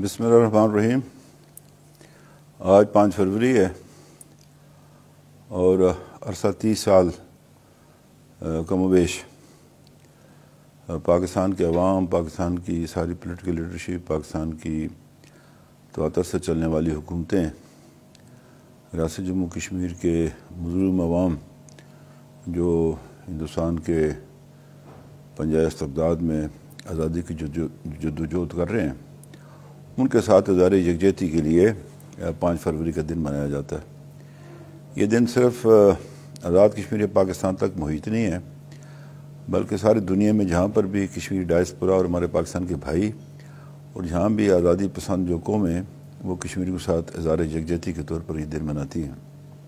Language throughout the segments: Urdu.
بسم اللہ الرحمن الرحیم۔ آج 5 فروری ہے اور عرصہ 30 سال کم و بیش پاکستان کے عوام، پاکستان کی ساری پولیٹیکل لیڈرشپ، پاکستان کی تواتر سے چلنے والی حکومتیں، ریاست جموں کشمیر کے مظلوم عوام جو ہندوستان کے پنجۂ استبداد میں آزادی کی جدوجہد کر رہے ہیں، ان کے ساتھ اظہار یکجہتی کے لیے 5 فروری کا دن منایا جاتا ہے۔ یہ دن صرف آزاد کشمیر پاکستان تک محیط نہیں ہے، بلکہ ساری دنیا میں جہاں پر بھی کشمیر ڈائسپورا اور ہمارے پاکستان کے بھائی اور جہاں بھی آزادی پسند جو قوم ہیں وہ کشمیر کے ساتھ اظہار یکجہتی کے طور پر یہ دن مناتی ہیں۔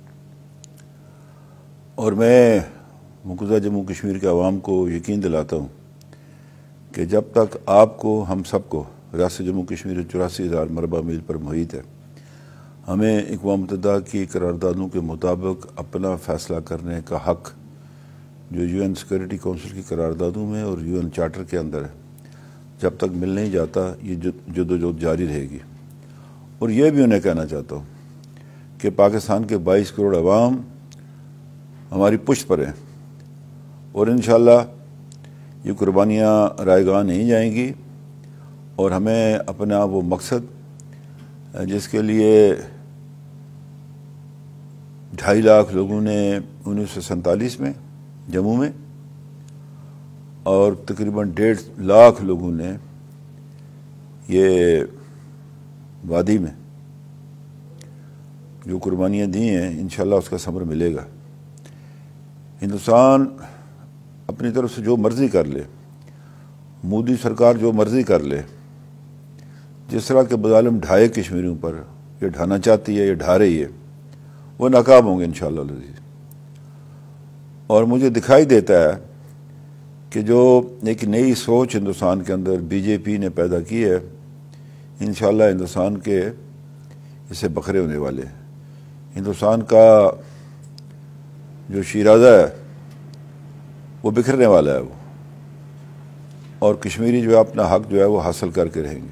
اور میں مقبوضہ جموں کشمیر کے عوام کو یقین دلاتا ہوں کہ جب تک آپ کو، ہم سب کو، ریاست جموں کشمیر 84,000 مربع میل پر محیط ہے، ہمیں اقوام متحدہ کی قراردادوں کے مطابق اپنا فیصلہ کرنے کا حق جو UN سیکورٹی کونسل کی قراردادوں میں اور UN چارٹر کے اندر ہے، جب تک مل نہیں جاتا یہ جدوجہد جاری رہے گی۔ اور یہ بھی انہیں کہنا چاہتا ہوں کہ پاکستان کے 22 کروڑ عوام ہماری پشت پر ہیں اور انشاءاللہ یہ قربانیاں رائے گاہ نہیں جائیں گی، اور ہمیں اپنا وہ مقصد جس کے لیے 2.5 لاکھ لوگوں نے 1947 میں جموں میں اور تقریباً 1.5 لاکھ لوگوں نے یہ وادی میں جو قربانیاں دی ہیں، انشاءاللہ اس کا ثمر ملے گا۔ ہندوستان اپنی طرف سے جو مرضی کر لے، مودی سرکار جو مرضی کر لے، جس طرح کے مظالم ڈھائے کشمیریوں پر یہ ڈھانا چاہتی ہے، یہ ڈھا رہی ہے، وہ ناکام ہوں گے انشاءاللہ العزیز۔ اور مجھے دکھائی دیتا ہے کہ جو ایک نئی سوچ ہندوستان کے اندر BJP نے پیدا کی ہے، انشاءاللہ ہندوستان کے اس سے بکھرے ہونے والے ہیں۔ ہندوستان کا جو شیرازہ ہے وہ بکھرنے والا ہے وہ، اور کشمیری جو ہے اپنا حق جو ہے وہ حاصل کر کے رہیں گے۔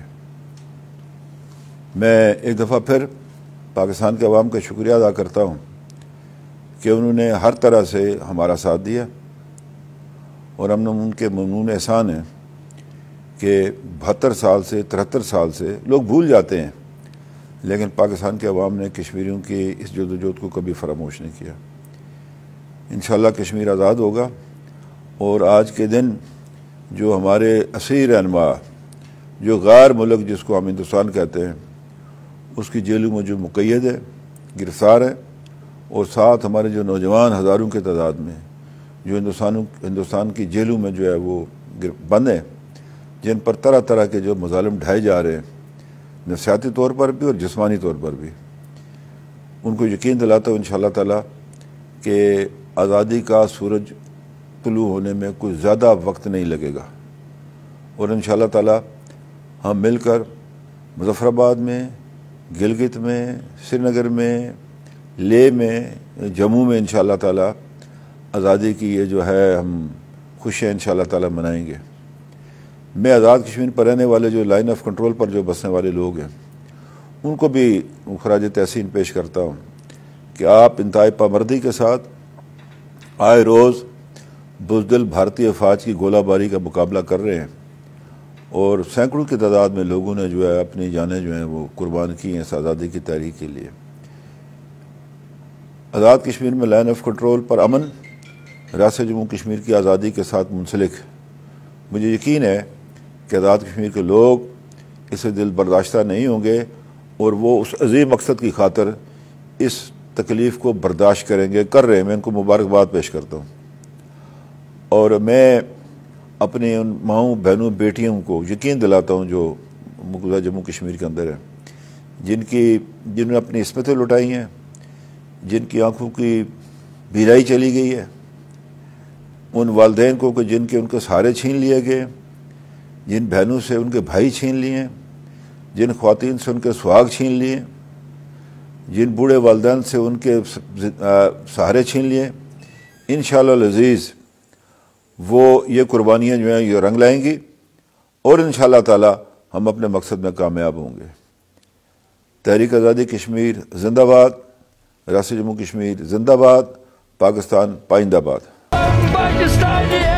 میں ایک دفعہ پھر پاکستان کے عوام کا شکریہ ادا کرتا ہوں کہ انہوں نے ہر طرح سے ہمارا ساتھ دیا، اور ہم نے ان کے ممنون احسان ہیں کہ 72 سال سے 73 سال سے لوگ بھول جاتے ہیں، لیکن پاکستان کے عوام نے کشمیریوں کی اس جدوجہد کو کبھی فراموش نہیں کیا۔ انشاءاللہ کشمیر آزاد ہوگا، اور آج کے دن جو ہمارے اسیر رہنما، جو غیر ملک جس کو ہم ہندوستان کہتے ہیں، اس کی جیلوں میں جو مقید ہے، گرفتار ہے، اور ساتھ ہمارے جو نوجوان ہزاروں کے تعداد میں جو ہندوستان کی جیلوں میں جو ہے وہ بند ہیں، جن پر طرح طرح کے جو مظالم ڈھائے جا رہے ہیں، نفسیاتی طور پر بھی اور جسمانی طور پر بھی، ان کو یقین دلاتا ہوں انشاءاللہ تعالیٰ کہ آزادی کا سورج طلوع ہونے میں کوئی زیادہ وقت نہیں لگے گا، اور انشاءاللہ تعالیٰ ہم مل کر مظفر آباد میں، گلگت میں، سری نگر میں، لیہ میں، جموں میں انشاءاللہ تعالیٰ آزادی کی یہ جو ہے ہم خوشیاں انشاءاللہ تعالیٰ منائیں گے۔ میں آزاد کشمیر پر رہنے والے جو لائن آف کنٹرول پر جو بسنے والے لوگ ہیں ان کو بھی خراج تحسین پیش کرتا ہوں کہ آپ انتہائی پامردی کے ساتھ آئے روز بزدل بھارتی افواج کی گولہ باری کا مقابلہ کر رہے ہیں، اور سینکڑوں کی تعداد میں لوگوں نے جو ہے اپنی جانیں جو ہیں وہ قربان کی ہیں اس آزادی کی تحریک کے لیے۔ آزاد کشمیر میں لائن آف کنٹرول پر امن ریاست جموں کشمیر کی آزادی کے ساتھ منسلک۔ مجھے یقین ہے کہ آزاد کشمیر کے لوگ اس سے دل برداشتہ نہیں ہوں گے، اور وہ اس عظیم مقصد کی خاطر اس تکلیف کو برداشت کریں گے، کر رہے ہیں۔ میں ان کو مبارکباد پیش کرتا ہوں، اور میں اپنے ان ماؤں، بہنوں، بیٹیوں کو یقین دلاتا ہوں جو مقبوضہ جموں کشمیر کے اندر ہیں، جنہوں نے اپنی عصمتیں لٹائی ہیں، جن کی آنکھوں کی بینائی چلی گئی ہے، ان والدین کو کہ جن کے ان کے سہارے چھین لیے گئے، جن بہنوں سے ان کے بھائی چھین لیے، جن خواتین سے ان کے سہاگ چھین لیے، جن بوڑھے والدین سے ان کے سہارے چھین لیے، انشاءاللہ العزیز وہ یہ قربانیاں جو ہیں یہ رنگ لائیں گی، اور انشاءاللہ تعالی ہم اپنے مقصد میں کامیاب ہوں گے۔ تحریک آزادی کشمیر زندہ باد، ریاست جموں کشمیر زندہ باد، پاکستان پائندہ باد۔